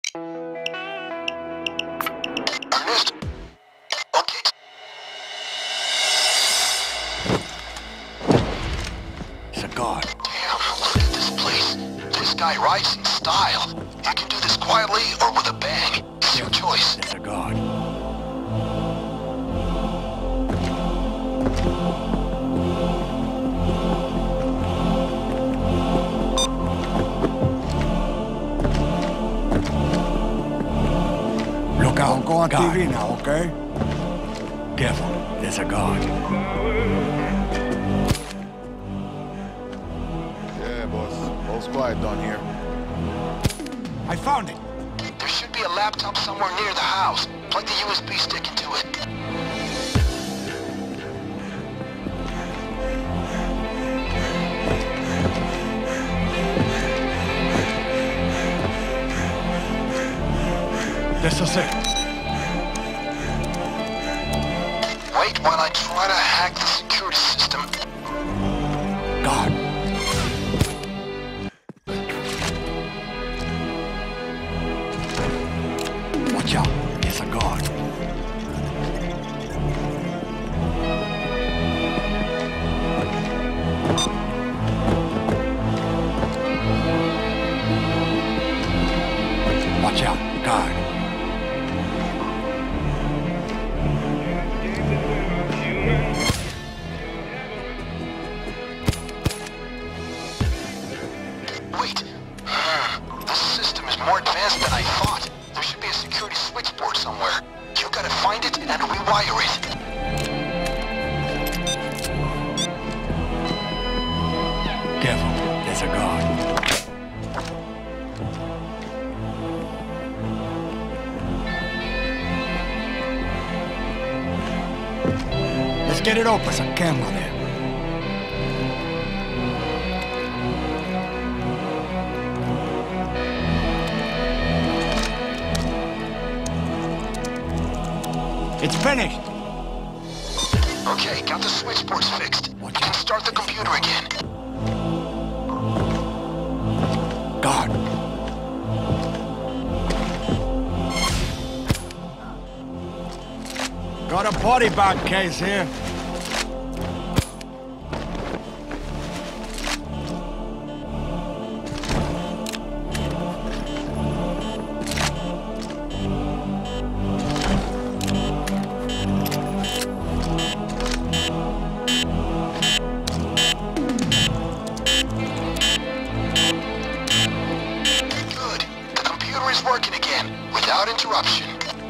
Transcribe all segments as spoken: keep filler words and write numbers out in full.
Ernest? Okay. It's a guard. Damn, look at this place. This guy rides in style. You can do this quietly or with a bang. It's your choice. It's a guard. Look out, go on T V now, okay? Careful, there's a guard. Yeah, boss. All's quiet down here. I found it. There should be a laptop somewhere near the house. Plug the U S B stick into it. This is it. Wait while I try to hack the security system. Guard. Watch out, there's a guard. Watch out, guard. Wait. Hmm. This system is more advanced than I thought. There should be a security switchboard somewhere. You gotta find it and rewire it. Careful, there's a guard. Let's get it open. There's a camera there. It's finished. Okay, got the switchboards fixed. I can start the computer again. Guard. Got a body bag case here. Good. The computer is working again, without interruption.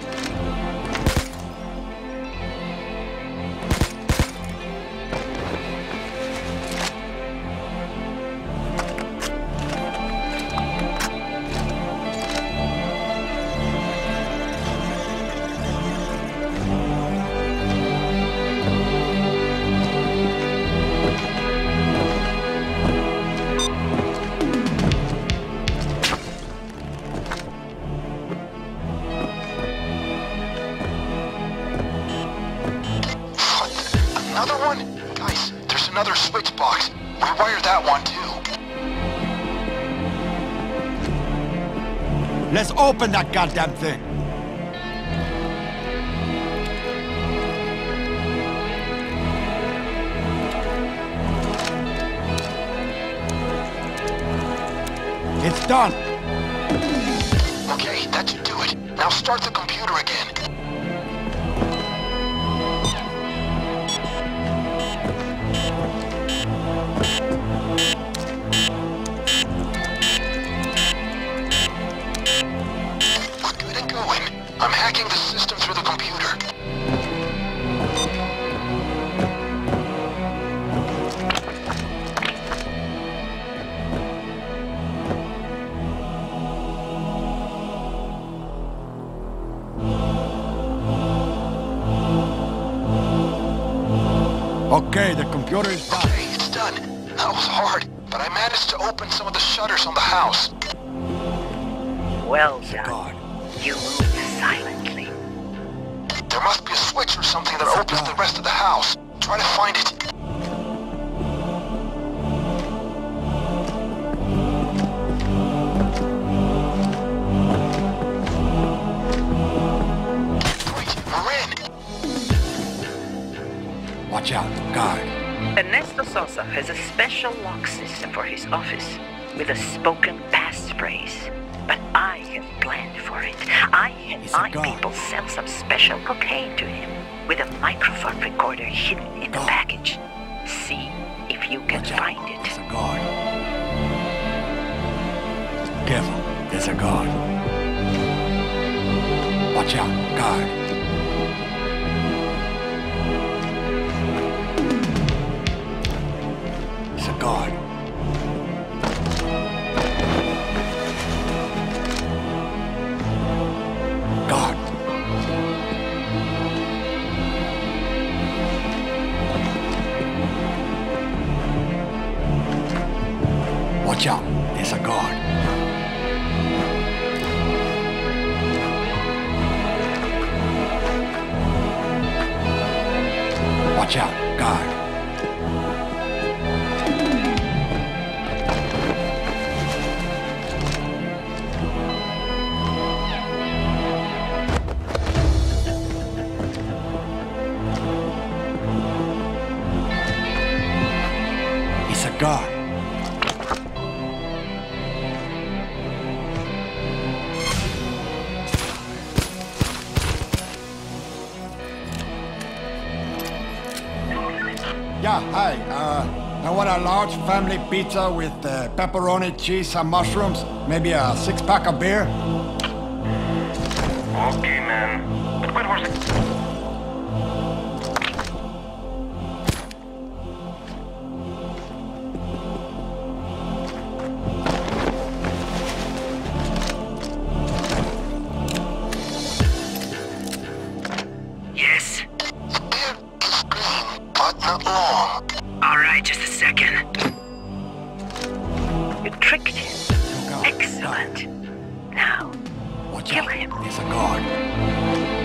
Another one? Guys, there's another switch box. Rewire that one too. Let's open that goddamn thing. It's done. Okay, that should do it. Now start the computer again. We're good and going. I'm hacking the system through the computer. Okay, the computer is done. Okay, it's done. That was hard, but I managed to open some of the shutters on the house. Well It's a done. guard. You moved silently. There must be a switch or something that opens the rest of the house. Try to find it. Ernesto Sosa has a special lock system for his office with a spoken passphrase. But I have planned for it. I had He's my a god. people sell some special cocaine to him with a microphone recorder hidden in the God. package. See if you can Watch out. find There's it. a guard. Careful. There's a guard. Watch out. Guard. It's a guard. Guard. Watch out. There's a guard. Watch out. Guard. It's a guard. Yeah, hi. Uh, I want a large family pizza with uh, pepperoni, cheese, and mushrooms. Maybe a six-pack of beer. Okay, man. But wait for a sec. Yes? The beer is green, but not long. All right, just a second. You tricked him. Look out. Excellent. Now, Watch kill out. him. There's a guard.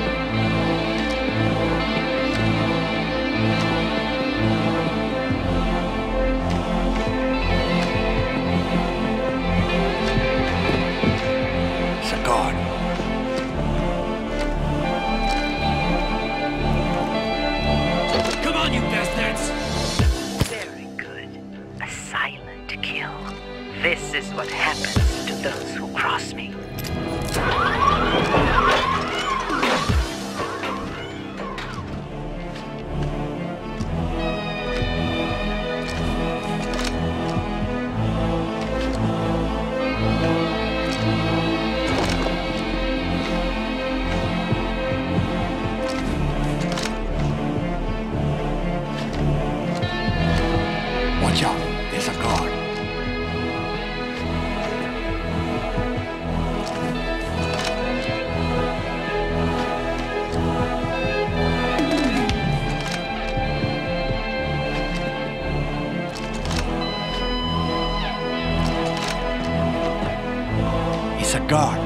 It's a guard. Come on, you bastards! Very good. A silent kill. This is what happens to those who cross me. Watch out. There's a guard. It's a guard.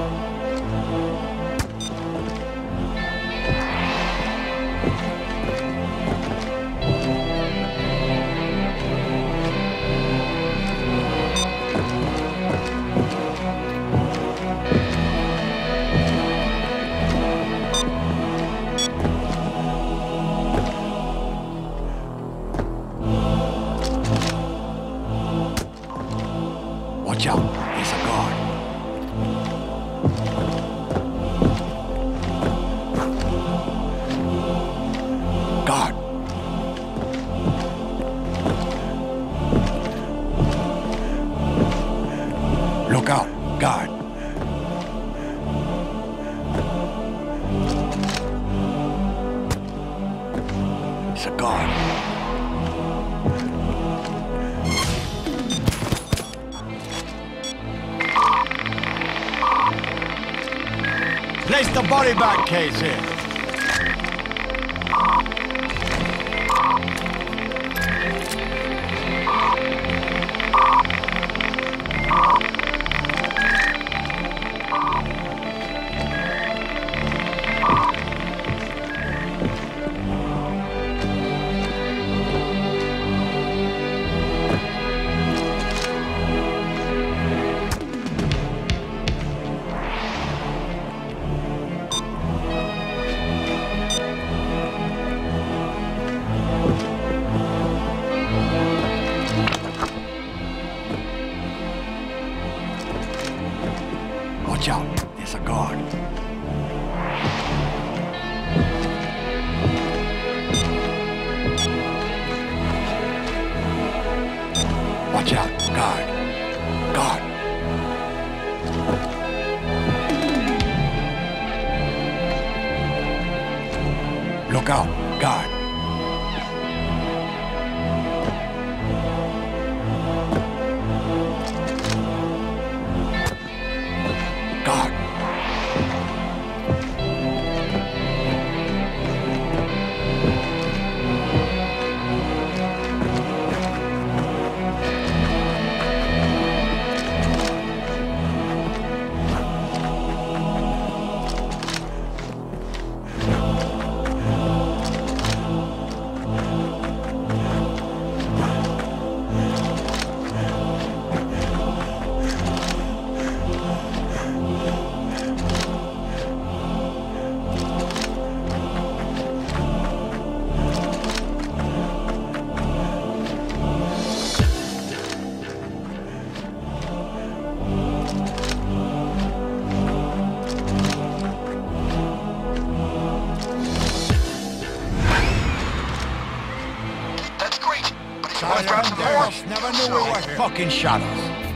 Watch out. There's a guard. Guard. Look out. Guard. It's a guard. Place the body bag case here. Watch out, there's a guard. Watch out, guard. Guard. Look out, guard. Guard. That's great, but if you want to grab some more, Never knew we were fucking shadows.